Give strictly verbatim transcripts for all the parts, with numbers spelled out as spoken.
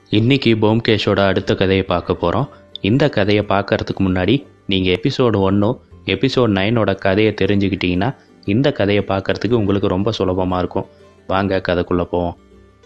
இன்றைக்கி போம்கேஷோட அடுத்த கதையை பார்க்க போகிறோம். இந்த கதையை பார்க்குறதுக்கு முன்னாடி நீங்கள் எபிசோடு ஒன்றும் எபிசோட் நைனோட கதையை தெரிஞ்சுக்கிட்டீங்கன்னா இந்த கதையை பார்க்குறதுக்கு உங்களுக்கு ரொம்ப சுலபமாக இருக்கும். வாங்க கதைக்குள்ளே போவோம்.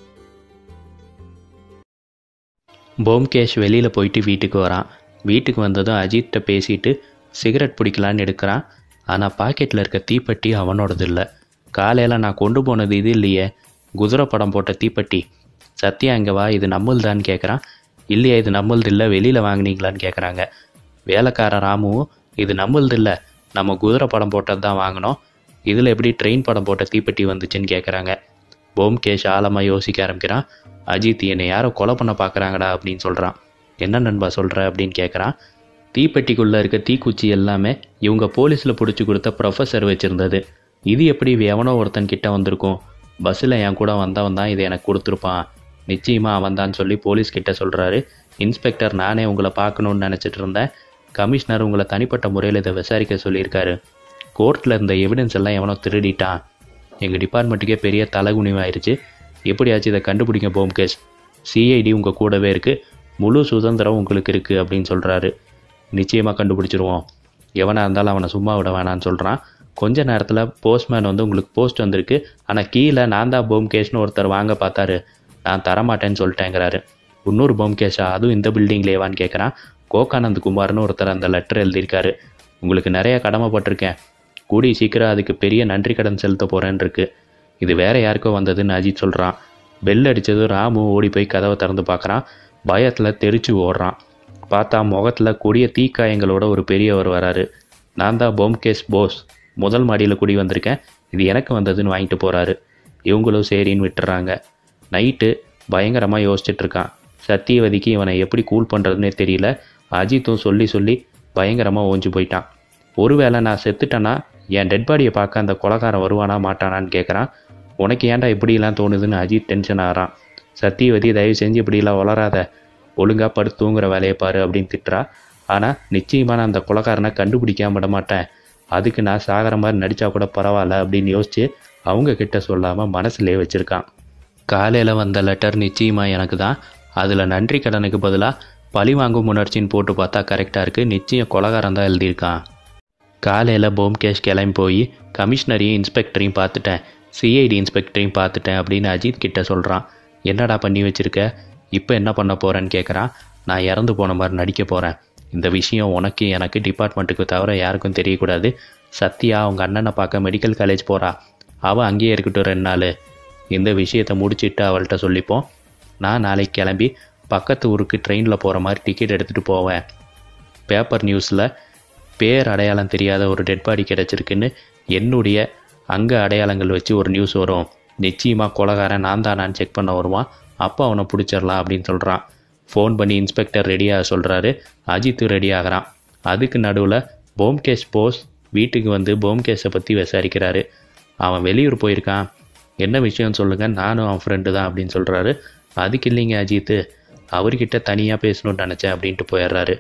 போம்கேஷ் வெளியில் போயிட்டு வீட்டுக்கு வரான். வீட்டுக்கு வந்ததும் அஜித்தை பேசிட்டு சிகரெட் பிடிக்கலான்னு எடுக்கிறான். ஆனால் பாக்கெட்டில் இருக்க தீப்பெட்டி அவனோடது இல்லை. காலையில் நான் கொண்டு போனது இது இல்லையே, குதிரை படம் போட்ட தீப்பெட்டி. சத்யா இங்கே வா, இது நம்மள்தான்னு கேட்குறான். இல்லையா, இது நம்மள்து இல்லை, வெளியில் வாங்கினீங்களான்னு கேட்குறாங்க. வேலைக்காரன் ராமுவும் இது நம்மள்து இல்லை, நம்ம குதிரை படம் போட்டது தான் வாங்கினோம், இதில் எப்படி ட்ரெயின் படம் போட்ட தீப்பெட்டி வந்துச்சுன்னு கேட்குறாங்க. போம்கேஷ் ஆழமாக யோசிக்க ஆரம்பிக்கிறான். அஜித் என்னை யாரோ கொலை பண்ண பார்க்குறாங்கடா அப்படின்னு சொல்கிறான். என்ன நண்பா சொல்கிற அப்படின்னு கேட்குறான். தீப்பெட்டிக்குள்ளே இருக்க தீக்குச்சி எல்லாமே இவங்க போலீஸில் பிடிச்சி கொடுத்த ப்ரொஃபஸர் வச்சுருந்தது. இது எப்படி எவனோ ஒருத்தன் கிட்ட வந்திருக்கும், பஸ்ஸில் என் கூட வந்தவன் தான் இதை எனக்கு கொடுத்துருப்பான், நிச்சயமாக அவன் தான் சொல்லி போலீஸ் கிட்ட சொல்கிறாரு. இன்ஸ்பெக்டர், நானே உங்களை பார்க்கணுன்னு நினச்சிட்டு இருந்தேன். கமிஷனர் உங்களை தனிப்பட்ட முறையில் இதை விசாரிக்க சொல்லியிருக்காரு. கோர்ட்டில் இருந்த எவிடன்ஸ் எல்லாம் எவனோ திருடிட்டான். எங்கள் டிபார்ட்மெண்ட்டுக்கே பெரிய தலைகுனிவாயிருச்சு. எப்படியாச்சும் இதை கண்டுபிடிங்க போம்கேஷ். சிஐடி உங்கள் கூடவே இருக்குது, முழு சுதந்திரம் உங்களுக்கு இருக்குது அப்படின்னு சொல்கிறாரு. நிச்சயமாக கண்டுபிடிச்சிருவோம், எவனாக இருந்தாலும் அவனை சும்மா விட வேணான்னு சொல்கிறான். கொஞ்ச நேரத்தில் போஸ்ட்மேன் வந்து உங்களுக்கு போஸ்ட் வந்திருக்கு, ஆனால் கீழே நான் தான் போம்கேஷ்னு ஒருத்தர் வாங்க பார்த்தாரு, நான் தரமாட்டேன்னு சொல்லிட்டேங்கிறாரு. இன்னொரு போம்கேஷா, அதுவும் இந்த பில்டிங்லேவான்னு கேட்குறான். கோகானந்த் குமார்னு ஒருத்தர் அந்த லெட்டர் எழுதியிருக்காரு. உங்களுக்கு நிறைய கடமைப்பட்டிருக்கேன், கூடி சீக்கிரம் அதுக்கு பெரிய நன்றி கடன் செலுத்த போகிறேன்னு இருக்கு. இது வேறு யாருக்கோ வந்ததுன்னு அஜித் சொல்கிறான். பெல் அடித்ததும் ராமு ஓடி போய் கதவை திறந்து பார்க்குறான். பயத்தில் தெரிச்சு ஓடுறான். பார்த்தா முகத்தில் கொடிய தீக்காயங்களோட ஒரு பெரியவர் வராரு. நான் தான் போம்கேஷ் போஸ், முதல் மாடியில் குடி வந்திருக்கேன், இது எனக்கு வந்ததுன்னு வாங்கிட்டு போகிறாரு. இவங்களும் சரின்னு விட்டுறாங்க. நைட்டு பயங்கரமாக யோசிச்சுட்ருக்கான். சத்தியவதிக்கு இவனை எப்படி கூல் பண்ணுறதுனே தெரியல. அஜித்தும் சொல்லி சொல்லி பயங்கரமாக ஓஞ்சி போயிட்டான். ஒருவேளை நான் செத்துட்டேன்னா என் டெட் பாடியை பார்க்க அந்த கொலைகாரன் வருவானா மாட்டானான்னு கேட்குறான். உனக்கு ஏன்டா இப்படிலாம் தோணுதுன்னு அஜித் டென்ஷன் ஆகிறான். சத்தியவதி, தயவு செஞ்சு இப்படிலாம் வளராத, ஒழுங்காக படுத்து தூங்குற வேலையை பாரு அப்படின்னு திட்டுறா. ஆனால் நிச்சயமாக நான் அந்த கொலைகாரனை கண்டுபிடிக்காம விட மாட்டேன், அதுக்கு நான் சாகிற மாதிரி நடித்தா கூட பரவாயில்ல அப்படின்னு யோசித்து அவங்க கிட்ட சொல்லாமல் மனசுலேயே வச்சுருக்கான். காலையில் வந்த லெட்டர் நிச்சயமாக எனக்கு தான், அதில் நன்றி கடனுக்கு பதிலாக பழி வாங்கும் உணர்ச்சின்னு போட்டு பார்த்தா கரெக்டாக இருக்குது. நிச்சயம் கொலைகாரன் தான் எழுதியிருக்கான். காலையில் போம்கேஷ் கிளம்பி போய் கமிஷனரையும் இன்ஸ்பெக்டரையும் பார்த்துட்டேன், சிஐடி இன்ஸ்பெக்டரையும் பார்த்துட்டேன் அப்படின்னு அஜித் கிட்ட சொல்கிறான். என்னடா பண்ணி வச்சுருக்க, இப்போ என்ன பண்ண போகிறேன்னு கேட்குறான். நான் இறந்து போன மாதிரி நடிக்க போகிறேன். இந்த விஷயம் உனக்கு எனக்கு டிபார்ட்மெண்ட்டுக்கு தவிர யாருக்கும் தெரியக்கூடாது. சத்யா அவங்க அண்ணனை பார்க்க மெடிக்கல் காலேஜ் போகிறா, அவள் அங்கேயே இருக்கட்டும் ரெண்டு நாள். இந்த விஷயத்தை முடிச்சுட்டு அவள்கிட்ட சொல்லிப்போம். நான் நாளைக்கு கிளம்பி பக்கத்து ஊருக்கு ட்ரெயினில் போகிற மாதிரி டிக்கெட் எடுத்துகிட்டு போவேன். பேப்பர் நியூஸில் பேர் அடையாளம் தெரியாத ஒரு டெட் பாடி கிடச்சிருக்குன்னு என்னுடைய அங்கே அடையாளங்கள் வச்சு ஒரு நியூஸ் வரும். நிச்சயமாக கொலைகாரன் நான் தானான்னு செக் பண்ண வருவான், அப்போ அவனை பிடிச்சிடலாம் அப்படின்னு சொல்கிறான். ஃபோன் பண்ணி இன்ஸ்பெக்டர் ரெடியாக சொல்கிறாரு. அஜித்து ரெடி ஆகிறான். அதுக்கு நடுவில் போம்கேஷ் போஸ் வீட்டுக்கு வந்து போம்கேஷை பற்றி விசாரிக்கிறாரு. அவன் வெளியூர் போயிருக்கான், என்ன விஷயம் சொல்லுங்கள், நானும் அவன் ஃப்ரெண்டு தான் அப்படின்னு சொல்கிறாரு. அதுக்கு இல்லைங்க அஜித்து, அவர்கிட்ட தனியாக பேசணும்னு நினச்சேன் அப்படின்ட்டு போயிடுறாரு.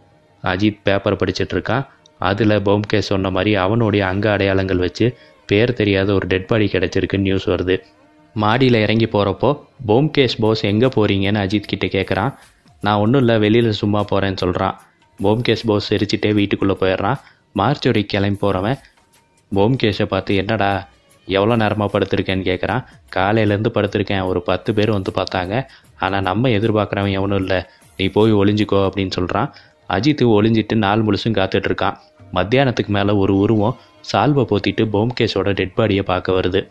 அஜித் பேப்பர் படிச்சிட்ருக்கான். அதில் போம்கேஷ் சொன்ன மாதிரி அவனுடைய அங்க அடையாளங்கள் வச்சு பேர் தெரியாத ஒரு டெட் பாடி கிடச்சிருக்குன்னு நியூஸ் வருது. மாடியில் இறங்கி போகிறப்போ போம்கேஷ் போஸ் எங்கே போகிறீங்கன்னு அஜித் கிட்டே கேட்குறான். நான் ஒன்றும் இல்லை, வெளியில் சும்மா போகிறேன்னு சொல்கிறான். போம்கேஷ் போஸ் சிரிச்சிட்டே வீட்டுக்குள்ளே போயிடுறான். மார்ச்சோடி கிளம்பி போகிறவன் போம்கேஷை பார்த்து என்னடா எவ்வளோ நேரமாக படுத்திருக்கேன்னு கேட்குறான். காலையிலேருந்து படுத்திருக்கேன், ஒரு பத்து பேர் வந்து பார்த்தாங்க, ஆனால் நம்ம எதிர்பார்க்குறவன் எவனும் இல்லை, நீ போய் ஒளிஞ்சிக்கோ அப்படின்னு சொல்கிறான். அஜித்து ஒளிஞ்சிட்டு நாள் முழுசும் காத்துட்ருக்கான். மத்தியானத்துக்கு மேலே ஒரு உருவம் சால்வை போத்திட்டு போம்கேஷோட டெட் பாடியை பார்க்க வருது.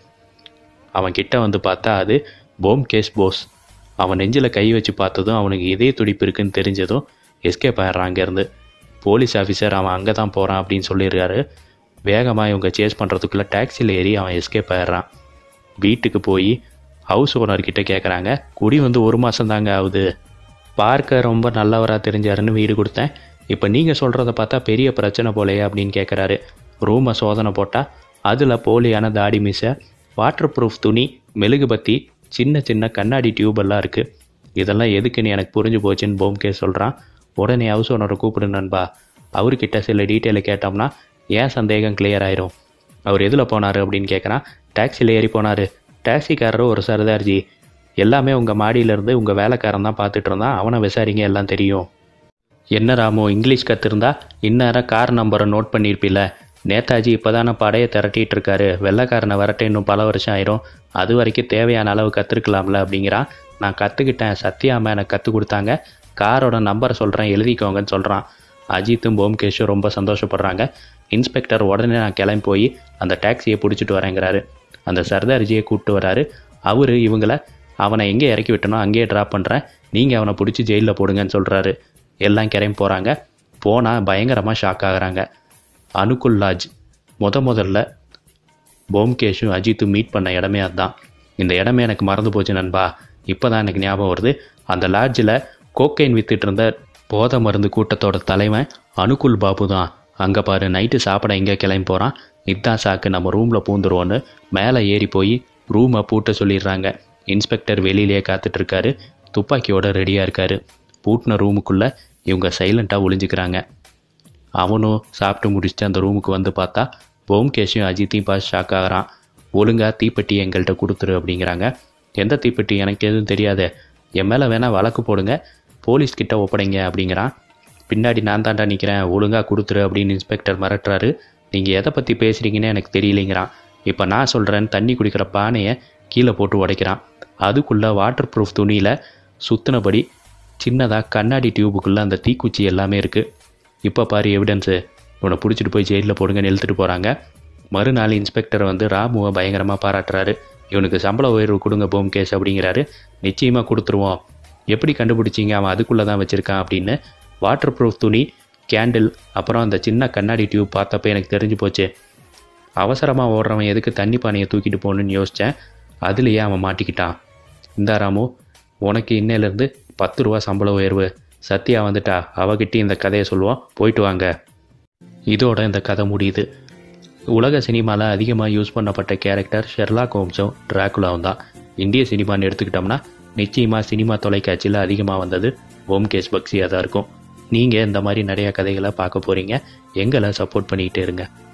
அவன் கிட்ட வந்து பார்த்தா அது போம்கேஷ் போஸ். அவன் நெஞ்சில் கை வச்சு பார்த்ததும் அவனுக்கு இதே துடிப்பு இருக்குன்னு தெரிஞ்சதும் எஸ்கேப் ஆயிடுறான் அங்கேருந்து. போலீஸ் ஆஃபீஸர் அவன் அங்கே தான் போகிறான் அப்படின்னு சொல்லியிருக்காரு. வேகமாக இவங்க சேஸ் பண்ணுறதுக்குள்ளே டாக்ஸியில் ஏறி அவன் எஸ்கேப் ஆயிடுறான். வீட்டுக்கு போய் ஹவுஸ் ஓனர்கிட்ட கேட்குறாங்க. குடி வந்து ஒரு மாதம் தாங்க ஆகுது, பார்க்க ரொம்ப நல்லவராக தெரிஞ்சாருன்னு வீடு கொடுத்தேன், இப்போ நீங்கள் சொல்கிறத பார்த்தா பெரிய பிரச்சனை போலையே அப்படின்னு கேட்குறாரு. ரூமை சோதனை போட்டால் அதில் போலியான தாடி மீசை, வாட்டர் ப்ரூஃப் துணி, மெழுகுபத்தி, சின்ன சின்ன கண்ணாடி டியூபெல்லாம் இருக்குது. இதெல்லாம் எதுக்குன்னு எனக்கு புரிஞ்சு போச்சுன்னு போம்கேஷ் சொல்கிறான். உடனே ஹவுஸ் ஓனரை கூப்பிடு நண்பா, அவர்கிட்ட சில டீட்டெயிலை கேட்டோம்னா ஏன் சந்தேகம் கிளியர் ஆயிரும். அவர் எதில் போனார் அப்படின்னு கேட்குறான். டாக்ஸியில் ஏறி போனார், டாக்ஸிக்காரர் ஒரு சர்தார்ஜி, எல்லாமே உங்கள் மாடியிலேருந்து உங்கள் வேலைக்காரன் தான் பார்த்துட்டு இருந்தான், அவனை விசாரிங்க, எல்லாம் தெரியும். என்ன ராமு, இங்கிலீஷ் கற்றுருந்தா இந்நேரம் கார் நம்பரை நோட் பண்ணியிருப்பில்ல. நேதாஜி இப்போ தானே படையை திரட்டிகிட்டு இருக்காரு, வெள்ளைக்காரனை வரட்ட இன்னும் பல வருஷம் ஆயிரும், அது வரைக்கும் தேவையான அளவு கற்றுருக்கலாம்ல அப்படிங்கிறான். நான் கற்றுக்கிட்டேன், சத்யாம்மா எனக்கு கற்றுக் கொடுத்தாங்க, காரோட நம்பரை சொல்கிறேன் எழுதிக்கோங்கன்னு சொல்கிறான். அஜித்தும் போம்கேஷும் ரொம்ப சந்தோஷப்படுறாங்க. இன்ஸ்பெக்டர் உடனே நான் கிளம்பி போய் அந்த டாக்ஸியை பிடிச்சிட்டு வரேங்கிறாரு. அந்த சர்தார்ஜியை கூப்பிட்டு வராரு. அவர் இவங்கள அவனை எங்கே இறக்கி விட்டனோ அங்கேயே ட்ராப் பண்ணுறேன், நீங்கள் அவனை பிடிச்சி ஜெயிலில் போடுங்கன்னு சொல்கிறாரு. எல்லாம் கிளம்பி போகிறாங்க. போனால் பயங்கரமாக ஷாக் ஆகுறாங்க. அனுகுல் லாட்ஜ் முத முதல்ல போம்கேஷும் அஜித்தும் மீட் பண்ண இடமே அதுதான். இந்த இடமே எனக்கு மறந்து போச்சு நண்பா, இப்போ தான் எனக்கு ஞாபகம் வருது. அந்த லாட்ஜில் கோக்கைன் வித்துட்டு இருந்த போதை மருந்து கூட்டத்தோட தலைவன் அனுகுல் பாபு தான். அங்கே பாரு, நைட்டு சாப்பிட எங்கே கிளம்பி போகிறான். இதுதான் சாக்கு, நம்ம ரூமில் பூந்துருவோன்னு மேலே ஏறி போய் ரூமை பூட்ட சொல்லிடுறாங்க. இன்ஸ்பெக்டர் வெளியிலேயே காத்துட்ருக்காரு, துப்பாக்கியோட ரெடியாக இருக்காரு. பூட்டின ரூமுக்குள்ளே இவங்க சைலண்ட்டாக ஒளிஞ்சிக்கிறாங்க. அவனும் சாப்பிட்டு முடிச்சுட்டு அந்த ரூமுக்கு வந்து பார்த்தா போம்கேஷும் அஜித்தையும் பார்த்து ஷாக் ஆகிறான். ஒழுங்காக தீப்பெட்டி எங்கள்கிட்ட கொடுத்துரு அப்படிங்கிறாங்க. எந்த தீப்பெட்டி, எனக்கு எதுவும் தெரியாது, என் மேலே வேணால் வழக்கு போடுங்க, போலீஸ்கிட்ட ஒப்படைங்க அப்படிங்கிறான். பின்னாடி நான் தாண்டா நிற்கிறேன், ஒழுங்காக கொடுத்துரு அப்படின்னு இன்ஸ்பெக்டர் மிரட்டுறாரு. நீங்கள் எதை பற்றி பேசுகிறீங்கன்னு எனக்கு தெரியலைங்கிறான். இப்போ நான் சொல்கிறேன்னு தண்ணி குடிக்கிற பானையை கீழே போட்டு உடைக்கிறான். அதுக்குள்ளே வாட்டர் ப்ரூஃப் துணியில் சுற்றினபடி சின்னதாக கண்ணாடி டியூபுக்குள்ளே அந்த தீக்குச்சி எல்லாமே இருக்குது. இப்போ பாரு எவிடன்ஸு, உன்னை பிடிச்சிட்டு போய் ஜெயிலில் போடுங்கன்னு எழுத்துட்டு போகிறாங்க. மறுநாள் இன்ஸ்பெக்டர் வந்து ராமுவை பயங்கரமாக பாராட்டுறாரு. இவனுக்கு சம்பள உயர்வு கொடுங்க போம்கேஷ் அப்படிங்கிறாரு. நிச்சயமாக கொடுத்துருவோம். எப்படி கண்டுபிடிச்சிங்க அவன் அதுக்குள்ளே தான் வச்சுருக்கான் அப்படின்னு. வாட்டர் ப்ரூஃப் துணி, கேண்டில், அப்புறம் அந்த சின்ன கண்ணாடி டியூப் பார்த்தப்போ எனக்கு தெரிஞ்சு போச்சு. அவசரமாக ஓடுறவன் எதுக்கு தண்ணி பானையை தூக்கிட்டு போகணுன்னு யோசித்தேன், அதுலேயே அவன் மாட்டிக்கிட்டான். இந்தா ராமு, உனக்கு இன்னையிலேருந்து பத்து ரூபா சம்பள உயர்வு. சத்யா வந்துட்டா, அவகிட்ட இந்த கதையை சொல்லுவோம், போயிட்டு வாங்க. இதோட இந்த கதை முடியுது. உலக சினிமாவில் அதிகமாக யூஸ் பண்ணப்பட்ட கேரக்டர் ஷெர்லாக் ஹோம்ஸும் டிராகுலாவும் தான். இந்திய சினிமான்னு எடுத்துக்கிட்டோம்னா நிச்சயமாக சினிமா தொலைக்காட்சியில் அதிகமாக வந்தது போம்கேஷ் பக்சியாக தான் இருக்கும். நீங்கள் இந்த மாதிரி நிறையா கதைகளை பார்க்க போகிறீங்க. எங்களை சப்போர்ட் பண்ணிக்கிட்டே இருங்க.